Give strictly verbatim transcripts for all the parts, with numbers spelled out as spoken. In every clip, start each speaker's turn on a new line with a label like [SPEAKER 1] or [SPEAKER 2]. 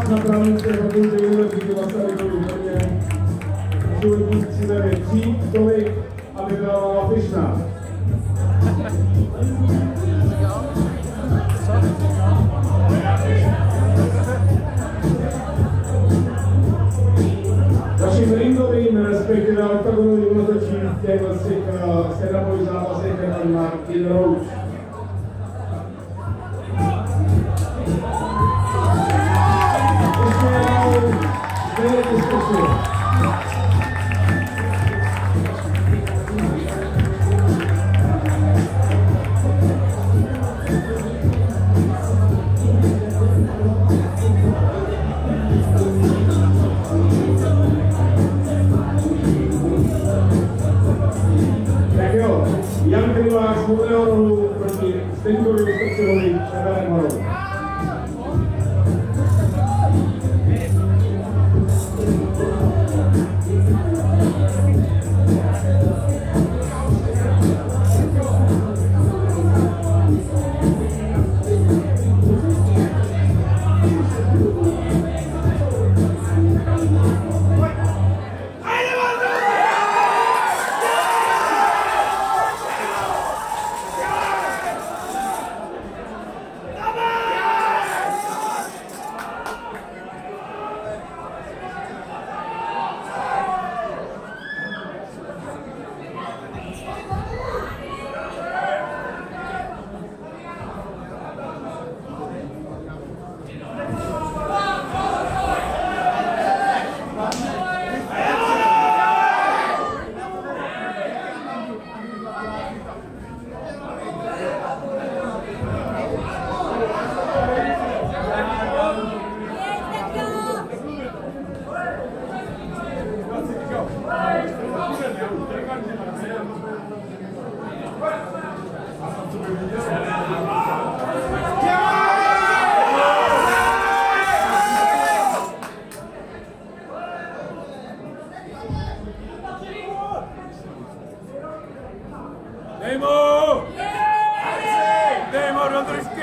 [SPEAKER 1] na právnické fakultě Univerzity Masarykovy v Brně. Životní cílem je přijít tolik, aby byla hlava pyšná. Naším ringovým, respektive oktagonovým rozhodčím v těch stand-upových zápasech je pan Martin Rouč. Ještě jednou, stejně vyskočil. Jan Krivák z Modrého rohu proti Zdeňkovi Vyskočilovi v Červeném rohu.
[SPEAKER 2] Dejmo! Dejmo do držky!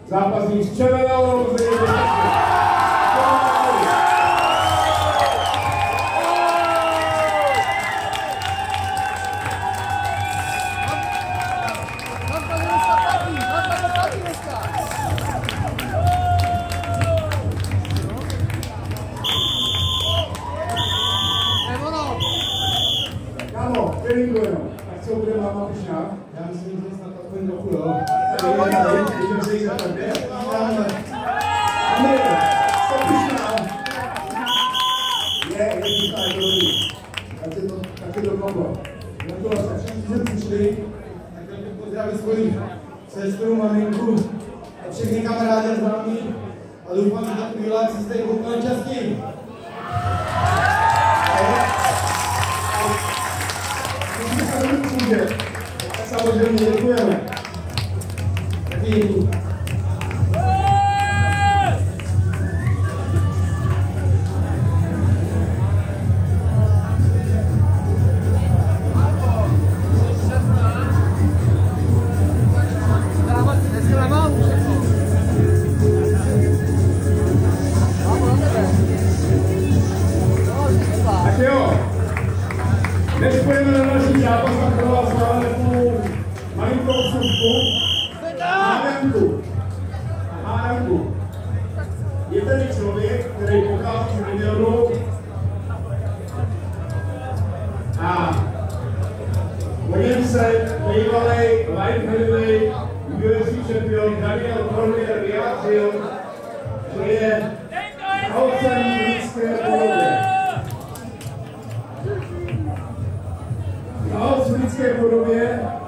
[SPEAKER 1] zápasník z červeného rozdělení. Kámo, kterým to jenom? Tak co bude máma pišná?
[SPEAKER 3] Já myslím, že snad aspoň trochu, jo.
[SPEAKER 1] Můžeme se jít za tebe? Amir, co pišná? Je, je pišná, je to dobrý. Tak je to, tak je to kombo. Na to vlastně všichni jsme přišli, tak chtěl bych pozdravit svoji sestru, maminku a všechny kamarády a známí a doufám, že takovýhle si jste koukali častěji. Tak samozřejmě děkujeme. Taky děkuji. Tak jo. Než půjdeme na další zápas, tak pro vás máme takovou malinkou vstupku. Hádanku. Hádanku. Je tady člověk, který pochází z regionu a o něm se bývalý light heavyweight U F C champion Daniel Cormier vyjádřil, že je autem v lidské podobě. V lidské podobě